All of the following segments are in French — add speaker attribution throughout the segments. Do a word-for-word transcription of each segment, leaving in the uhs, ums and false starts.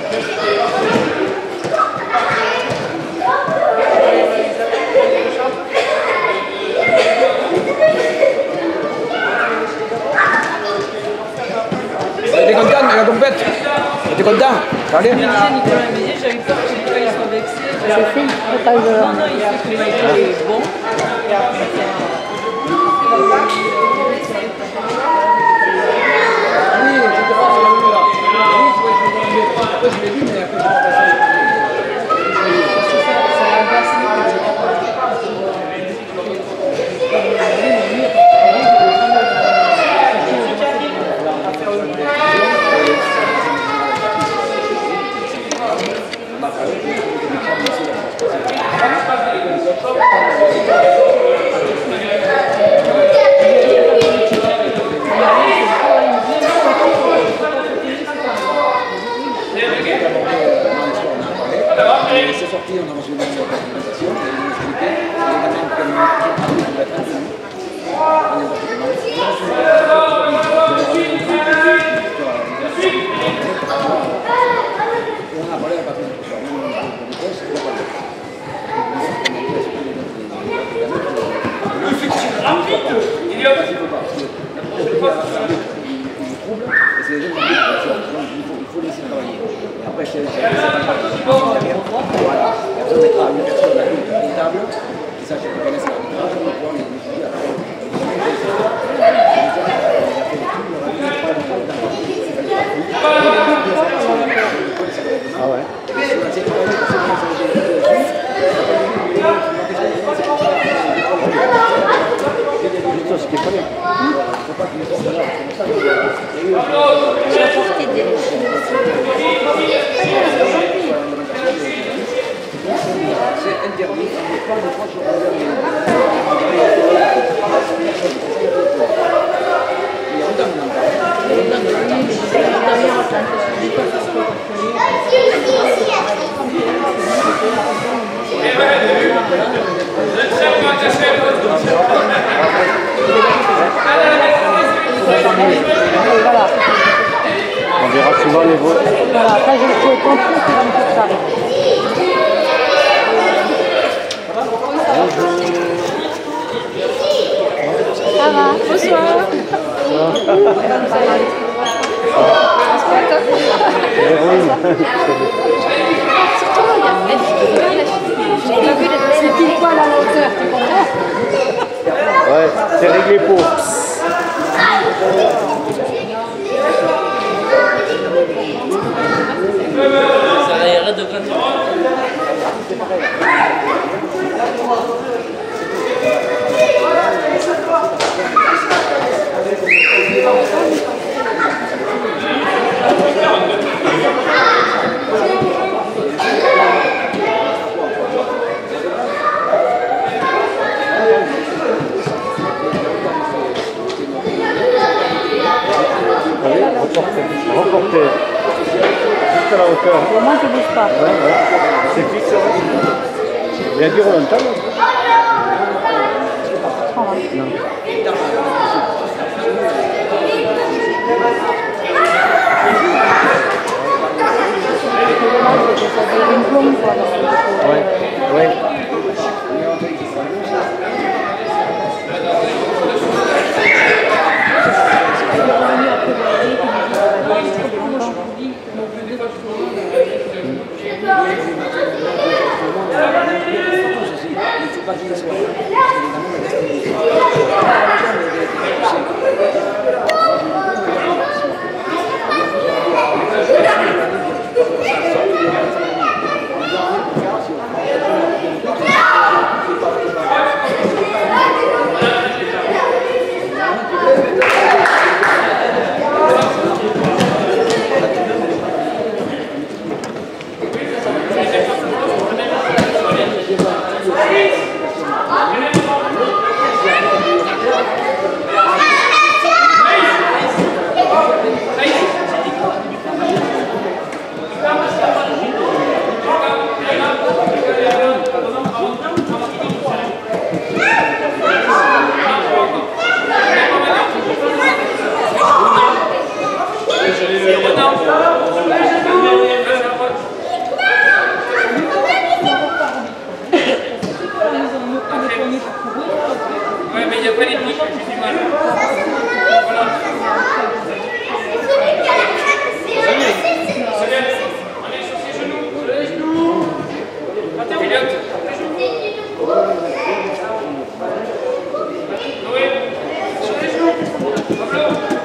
Speaker 1: T'es content de la compète? T'es content? Allez.
Speaker 2: Nicolas Bézier, j'avais peur que Nicolas soit vexé.
Speaker 3: C'est fait, pas de...
Speaker 2: Non, non, il fait que Michael est bon.
Speaker 1: C'est sorti, on a reçu une présentation, et on a expliqué, évidemment, comme on va être ainsi, on a parlé à partir de ça, on a parlé de il y a c'est les gens qui il faut laisser travailler. Et après, c'est pas voilà. Personne n'est grave, une personne véritable, et ça, je connais ça. On va pouvoir les étudier après.
Speaker 4: Ah ouais. Ce qui est pas bien. Faut pas qu'il sorte de là. C'est interdit. On ne parle de trois jours. Il y a autant de l'emploi. Il y a autant de
Speaker 3: Voilà.
Speaker 4: On verra souvent les votes.
Speaker 3: Voilà, après je suis content que ça me fait ça. Ça va. Bonsoir. C'est pile poil à la hauteur, tu comprends?
Speaker 4: Ouais, c'est réglé pour.
Speaker 2: Ça irait de vingt ans.
Speaker 4: Reporter. Juste à la hauteur.
Speaker 3: Au moins tu ne bouges pas.
Speaker 4: Ouais, ouais. C'est fixe, ouais. Il y a du remontant. Non. Ouais, ouais.
Speaker 5: C'est il n'y a pas d'équipe, j'ai du mal. Voilà. Allez, sur ses genoux. Sur les genoux. Elliot. Noé. Sur les genoux. Pablo.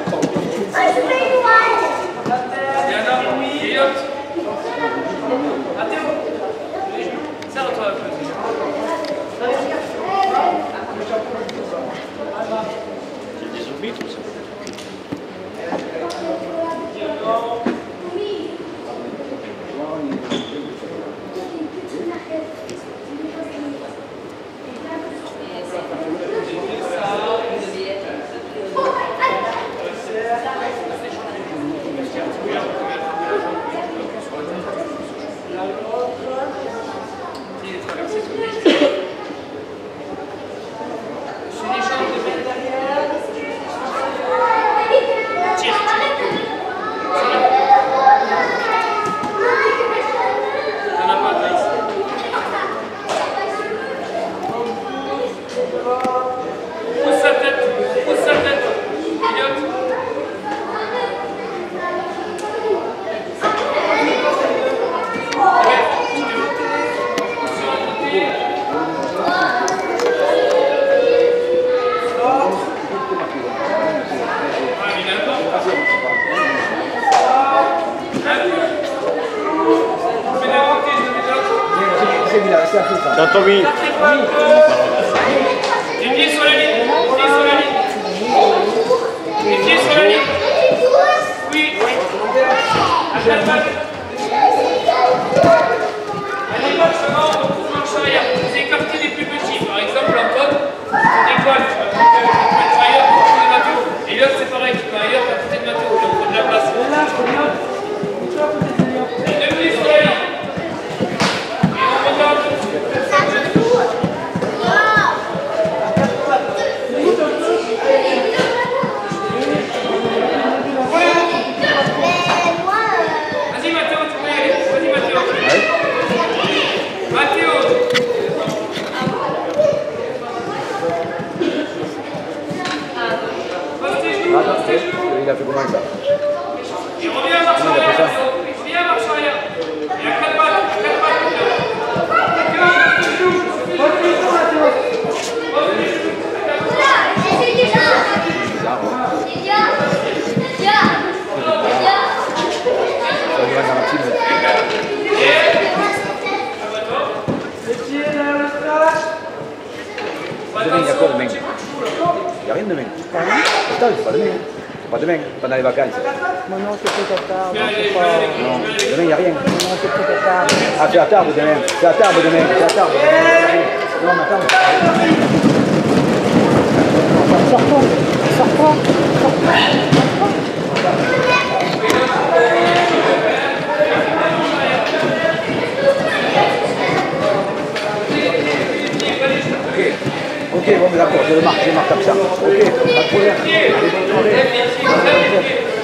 Speaker 5: Diana. Elliot. Mathéo. Sur les genoux. Serre-toi un peu.
Speaker 4: C'est des zombies tout ça. Ciao Tommy.
Speaker 5: Les pieds sur la ligne. Les pieds sur la ligne. Les pieds sur la ligne. Oui. À quatre pattes. Allez, marche avant, on marche arrière. Vous écartez les plus petits. Par exemple, Antoine, tu décolles, tu vas mettre ailleurs pour trouver Mathéo. Et l'autre, c'est pareil, tu vas ailleurs pour côté de Mathéo. Il faut de la place. Les deux pieds sur la ligne. Et on regarde. Vas-y Mathéo, tu peux y aller. Vas-y Mathéo. Mathéo. Passe tes genoux, passe tes genoux.
Speaker 1: Il a fait comment ça?
Speaker 5: Et reviens à marche arrière. Reviens à marche arrière. Et à quatre pattes, à quatre pattes. Mathéo, passe tes genoux. Passe tes genoux Mathéo. Passe tes genoux.
Speaker 1: Ça va dans la petite. Demain, il n'y a quoi demain? Il n'y a rien demain. Attends, c'est pas demain. C'est pas demain, pendant les vacances.
Speaker 3: Non, non, c'est peut-être tard. Non, c'est pas...
Speaker 1: Non, demain, il n'y a rien.
Speaker 3: Non, c'est peut-être tard.
Speaker 1: Ah, c'est à table demain. C'est à table demain. C'est à table demain. Non, mais attends.
Speaker 3: Sors-toi, sors-toi, sors-toi.
Speaker 1: Ok, bon, mais d'accord, je le marque, je le marque comme ça. Ok, pas de problème. Allez, bonne soirée.